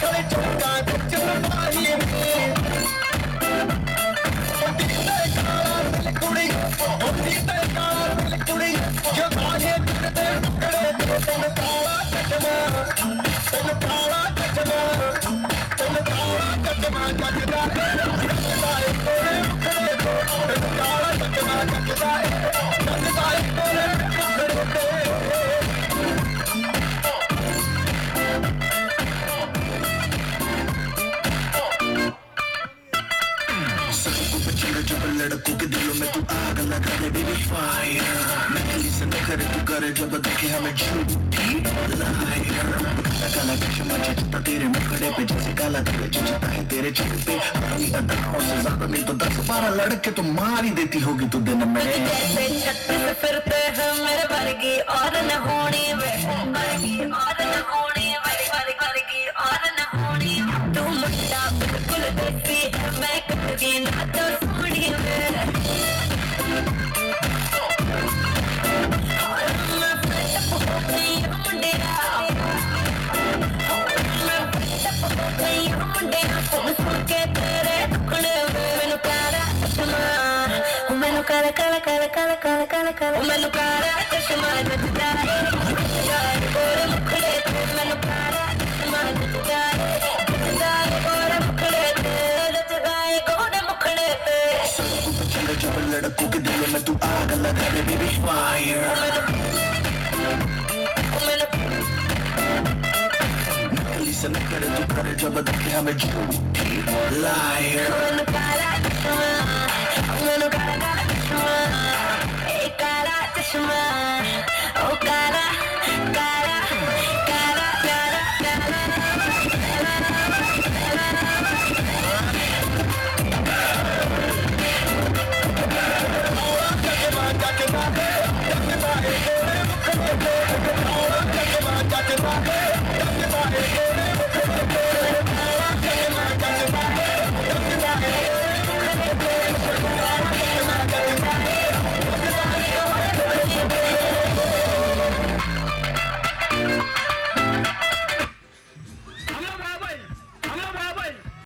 लड़कों के दिलों में तू आग लगा दे बेबी फायर, नकली से न करे तू करे जब देखे हमें झूठी लायर। काला चश्मा जचता तेरे मुखड़े पे जैसे काला तेरे जचता है तेरे चेहरे पे, अपनी अदाओं से ज्यादा नहीं तो 10-12 लड़के तो मार ही देती होगी तू दिन में। जैसे छत पे फिरते हैं मेरे वर्गी और न होनी वे, वर्गी और न होनी वर्गी और न होनी। तू मुंडा बिल्कुल देसी है मैं कभी ना तो सोनी वे, और मैं फ्रेंड हो गई मुंडिया, मैं फ्रेंड हो गई मुंडिया। सुन के तेरे दुखड़े मैनू प्यारा चश्मा, मैनू काला काला काला काला काला काला काला, मैनू काला चश्मा नचदा है गोरे मुखड़े ते, मैनू काला चश्मा नचदा है गोरे मुखड़े ते, नचदा है गोरे मुखड़े ते। जब लड़कों के दिलों में तू आग लगा दे बेबी फायर, नकली से न करे तू करे जब देखे हमें झूठी लायर। मैनू काला चश्मा, मैनू काला काला चश्मा, काला चश्मा।